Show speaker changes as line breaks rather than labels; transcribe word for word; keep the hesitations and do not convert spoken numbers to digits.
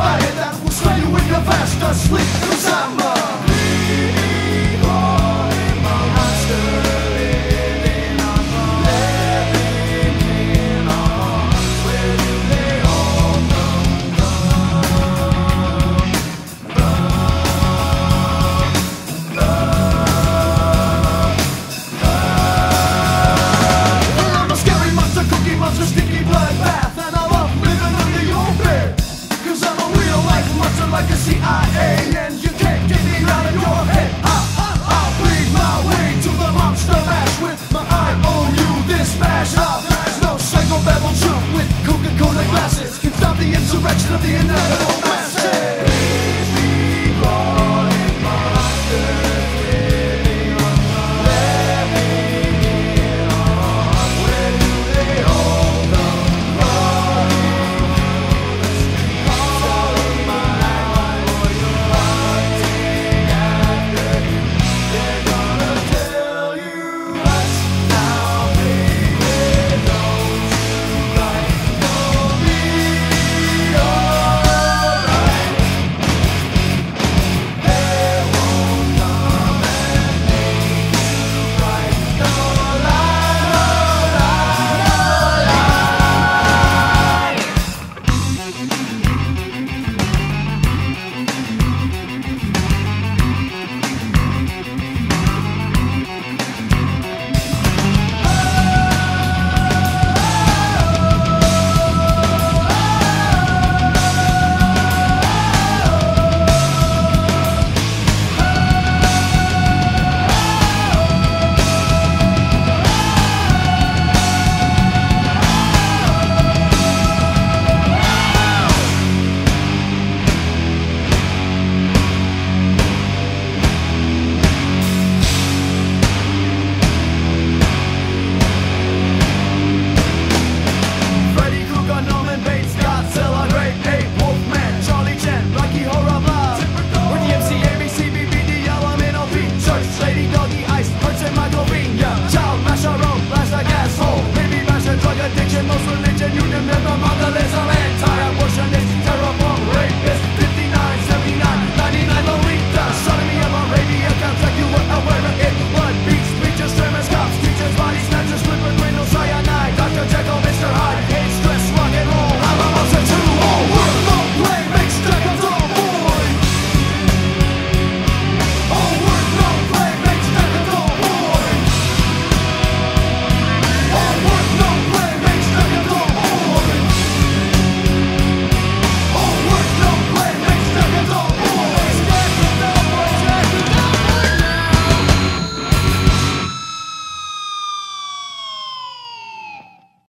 fire that will sway you when you're fast asleep. 'Cause I'm a bleeding heart in my monster living on the living in arms. Where do they all come from? I'm a scary monster, cookie monster, sticky bloodbath, and I love living under your bed. 'Cause I'm a real life monster like a C I A, and you can't get me out of your head. I, I, I'll bleed my way to the monster mash with my I O U this smash. Ah, there's no psychobabble truth with Coca-Cola glasses can stop the insurrection of the inevitable.